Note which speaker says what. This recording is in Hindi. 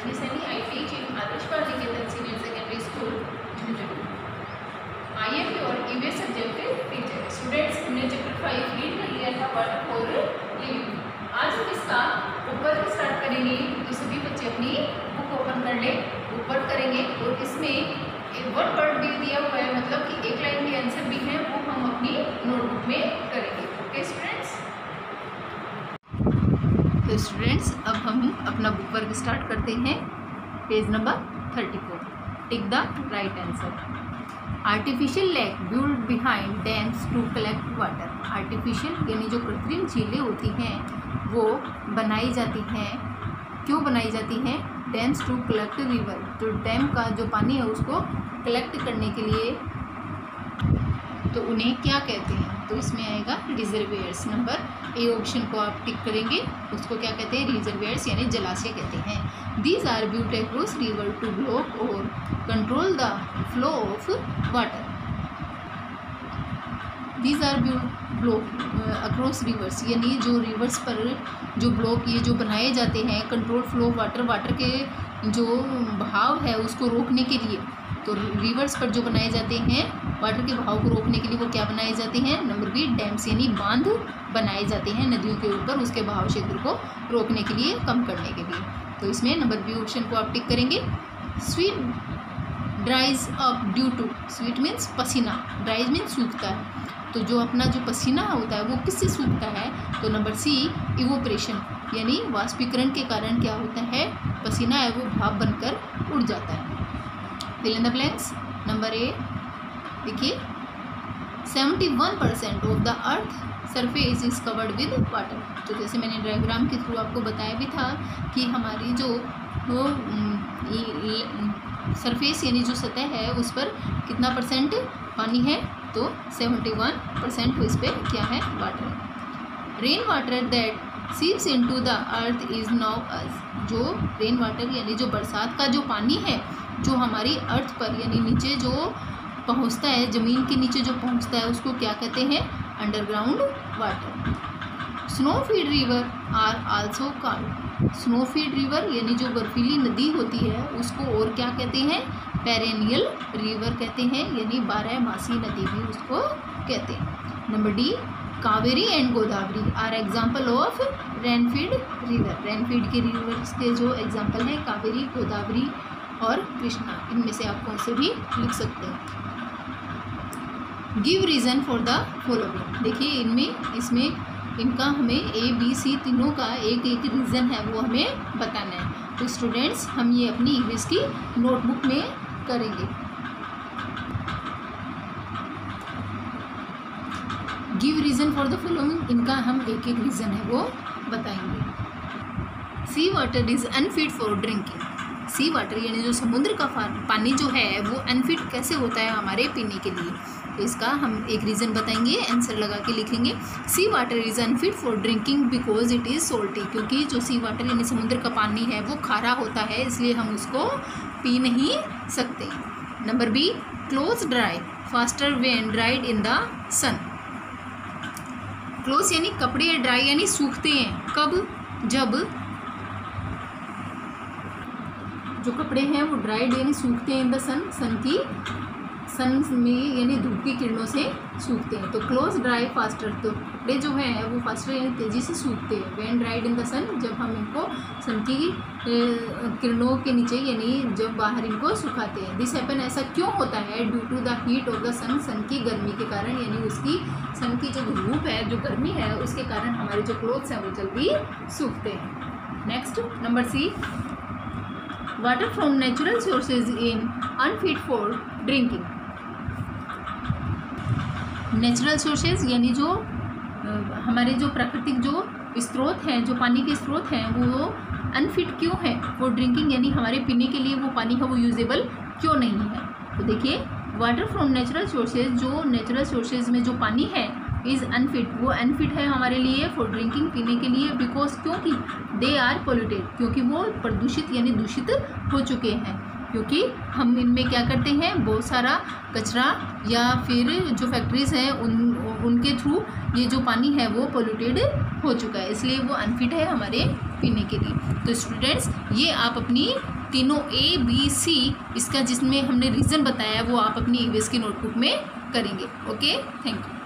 Speaker 1: Sunny Sunny. I teach in Adarsh Baliketan Senior Secondary School, Jhunjhunu. I am your EVS subject teacher. Students, हमने चैप्टर 5 रीड कर लिया था, वाटर फॉर लिविंग. आज हम इसका ऊपर स्टार्ट करेंगे, तो सभी बच्चे अपनी बुक ओपन कर ले, ऊपर करेंगे. और इसमें एक वर्ड भी दिया हुआ है, मतलब कि एक लाइन के आंसर भी है, वो हम अपनी नोटबुक में करेंगे. Okay students. तो स्टूडेंट्स, अब हम अपना बुक वर्क स्टार्ट करते हैं. Page number 34. Tick the right answer. Artificial lake build behind dams to collect water. Artificial यानी जो कृत्रिम झीलें होती हैं वो बनाई जाती हैं. क्यों बनाई जाती हैं? Dams to collect river. तो डैम का जो पानी है उसको कलेक्ट करने के लिए, तो उन्हें क्या कहते हैं? तो इसमें आएगा रिजर्वेयर्स. नंबर ए ऑप्शन को आप टिक करेंगे. उसको क्या कहते हैं? रिजर्वेयर्स यानी जलाशय कहते हैं. These are built across river to block or control the flow of water. These are block across rivers यानी जो रिवर्स पर जो ब्लॉक ये जो बनाए जाते हैं, कंट्रोल फ्लो वाटर, वाटर के जो बहाव है उसको रोकने के लिए. तो रिवर्स पर जो बनाए जाते हैं वाटर के बहाव को रोकने के लिए वो क्या बनाए जाते हैं? नंबर बी डैम्स यानी बांध बनाए जाते हैं नदियों के ऊपर, उसके बहाव क्षेत्र को रोकने के लिए, कम करने के लिए. तो इसमें नंबर बी ऑप्शन को आप टिक करेंगे. Sweat dries up due to. Sweat means पसीना, ड्राइज मीन्स सूखता है. तो जो अपना जो पसीना होता है वो किससे सूखता है? तो नंबर सी इवोपरेशन यानी वाष्पीकरण के कारण क्या होता है? पसीना है वो भाप बनकर उड़ जाता है. Fill in the blanks. Number A देखिए, 71% of the earth surface is covered with water. तो जैसे मैंने डायग्राम के थ्रू आपको बताया भी था कि हमारी जो सरफेस यानी जो सतह है उस पर कितना परसेंट पानी है? तो 71% इस पर क्या है? Water. Rain water that seeps into the earth is known as. जो रेन वाटर यानी जो बरसात का जो पानी है जो हमारी अर्थ पर यानी नीचे जो पहुंचता है, ज़मीन के नीचे जो पहुंचता है, उसको क्या कहते हैं? Underground water. Snowfed river are also called. Snowfed river यानी जो बर्फीली नदी होती है उसको और क्या कहते हैं? पेरेनियल रिवर कहते हैं, यानी 12मासी नदी भी उसको कहते हैं. Number D, Kaveri and Godavari are example of rainfed river. Rainfed के रिवर्स के जो एग्जाम्पल हैं कावेरी, गोदावरी और कृष्णा. इनमें से आप कौन से भी लिख सकते हैं. Give reason for the following. देखिए इसमें इनका हमें ए बी सी तीनों का एक एक रीज़न है वो हमें बताना है. तो स्टूडेंट्स, हम ये अपनी इंग्लिश की नोटबुक में करेंगे. Give reason for the following, इनका हम एक एक रीज़न है वो बताएंगे. Sea water is unfit for drinking. Sea water यानी जो समुद्र का पानी जो है वो अनफिट कैसे होता है हमारे पीने के लिए? तो इसका हम एक रीज़न बताएंगे, आंसर लगा के लिखेंगे. Sea water is unfit for drinking because it is salty. क्योंकि जो सी वाटर यानी समुद्र का पानी है वो खारा होता है, इसलिए हम उसको पी नहीं सकते. Number B, clothes dry faster when dried in the sun. Clothes यानी कपड़े, ड्राई यानी सूखते हैं कब? जब जो कपड़े हैं वो ड्राइड यानी सूखते हैं इन द सन, सन में यानी धूप की किरणों से सूखते हैं. तो क्लोथ्स ड्राई फास्टर, तो कपड़े जो हैं वो फास्टर यानी तेज़ी से सूखते हैं. When dried in the sun, जब हम इनको सन की किरणों के नीचे यानी जब बाहर इनको सुखाते हैं. दिस हैपन, ऐसा क्यों होता है? Due to the heat of the sun, sun की गर्मी के कारण, यानी उसकी सन की जो धूप है, जो गर्मी है, उसके कारण हमारे जो क्लोथ्स हैं वो जल्दी सूखते हैं. Next, number C, water from natural sources in unfit for drinking. Natural sources यानी जो हमारे जो प्राकृतिक जो स्रोत हैं, जो पानी के स्रोत हैं, वो अनफिट क्यों है फॉर ड्रिंकिंग यानी हमारे पीने के लिए वो पानी है वो यूजेबल क्यों नहीं है? तो देखिए, वाटर फ्रॉम नेचुरल सोर्सेज, जो नेचुरल सोर्सेज में जो पानी है इज़ अनफिट, वो अनफिट है हमारे लिए फॉर ड्रिंकिंग पीने के लिए. बिकॉज क्योंकि दे आर पोल्यूटेड, क्योंकि वो प्रदूषित यानी दूषित हो चुके हैं. क्योंकि हम इनमें क्या करते हैं, बहुत सारा कचरा या फिर जो फैक्ट्रीज़ हैं उनके थ्रू ये जो पानी है वो पोल्यूटेड हो चुका है, इसलिए वो अनफिट है हमारे पीने के लिए। तो स्टूडेंट्स ये आप अपनी तीनों ए बी सी इसका जिसमें हमने रीज़न बताया वो आप अपनी ईवीएस की नोटबुक में करेंगे। Okay, thank you.